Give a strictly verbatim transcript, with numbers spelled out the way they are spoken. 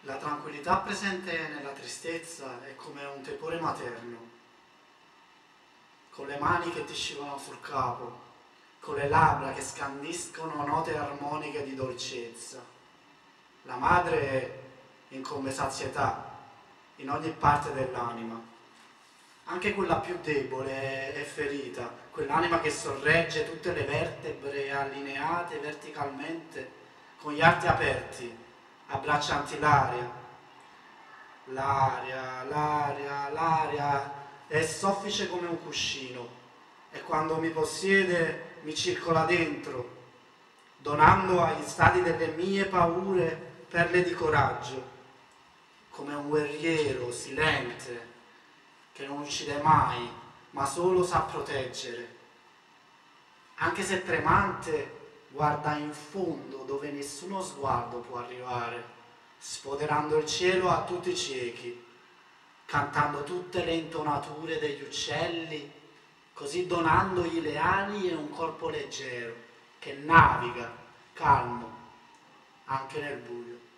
La tranquillità presente nella tristezza è come un tepore materno, con le mani che ti scivolano sul capo, con le labbra che scandiscono note armoniche di dolcezza. La madre in come sazietà, in ogni parte dell'anima, anche quella più debole e ferita, quell'anima che sorregge tutte le vertebre allineate verticalmente, con gli arti aperti, abbraccianti l'aria, l'aria, l'aria, l'aria, è soffice come un cuscino e quando mi possiede mi circola dentro, donando agli stadi delle mie paure perle di coraggio, come un guerriero silente che non uccide mai, ma solo sa proteggere. Anche se tremante, guarda in fondo dove nessuno sguardo può arrivare, sfoderando il cielo a tutti i ciechi, cantando tutte le intonature degli uccelli, così donandogli le ali e un corpo leggero che naviga, calmo, anche nel buio.